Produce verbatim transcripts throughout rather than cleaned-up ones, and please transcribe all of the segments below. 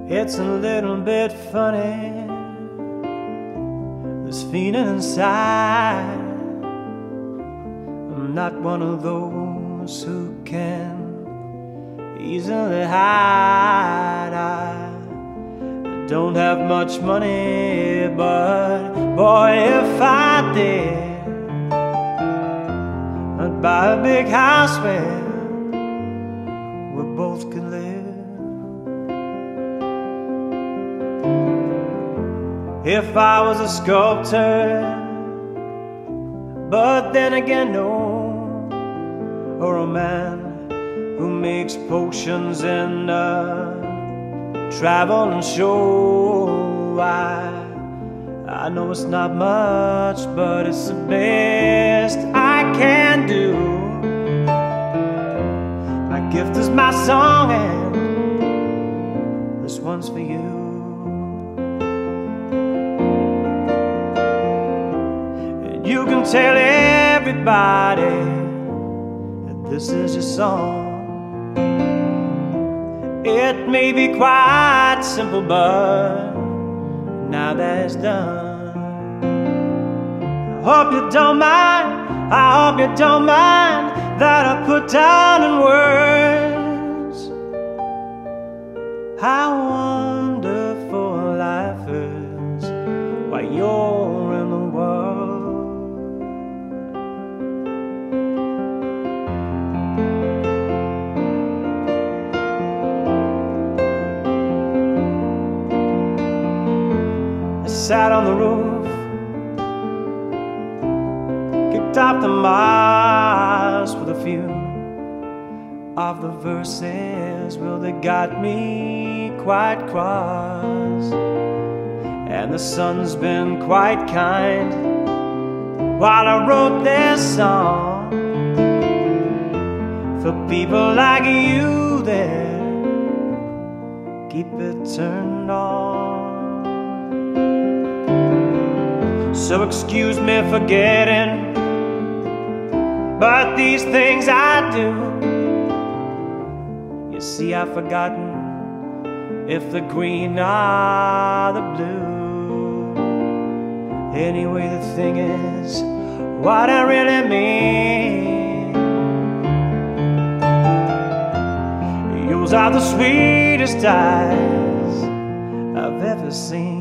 It's a little bit funny, this feeling inside. I'm not one of those who can easily hide. I don't have much money, but boy, if I did, I'd buy a big house where we both could live. If I was a sculptor, but then again no, or a man who makes potions and uh, travel and show. I, I know it's not much, but it's the best I can do. My gift is my song, and this one's for you. You can tell everybody that this is your song. It may be quite simple, but now that it's done, I hope you don't mind, I hope you don't mind that I put down in words how wonderful life is while you're in the world. Sat on the roof, kicked off the miles with a few of the verses. Well, they got me quite cross, and the sun's been quite kind while I wrote this song for people like you that keep it turned on. So excuse me for getting, but these things I do. You see, I've forgotten if the green or the blue. Anyway, the thing is, what I really mean, yours are the sweetest eyes I've ever seen.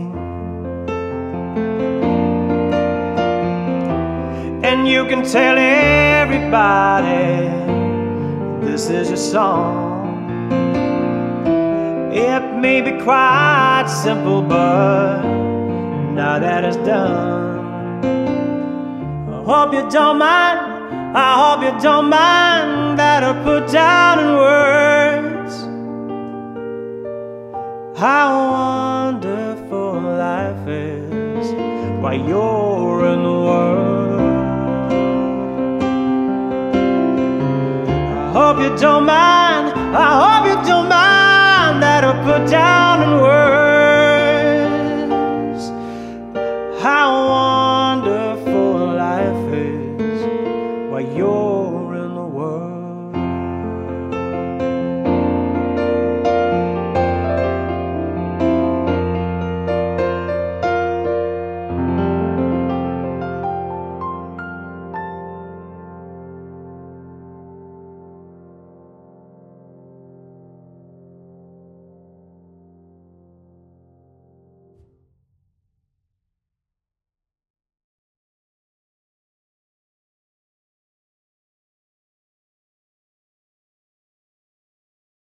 And you can tell everybody this is your song. It may be quite simple, but now that it's done, I hope you don't mind, I hope you don't mind that I put down in words how wonderful life is while you're in the world. I hope you don't mind, I hope you don't mind that I put down in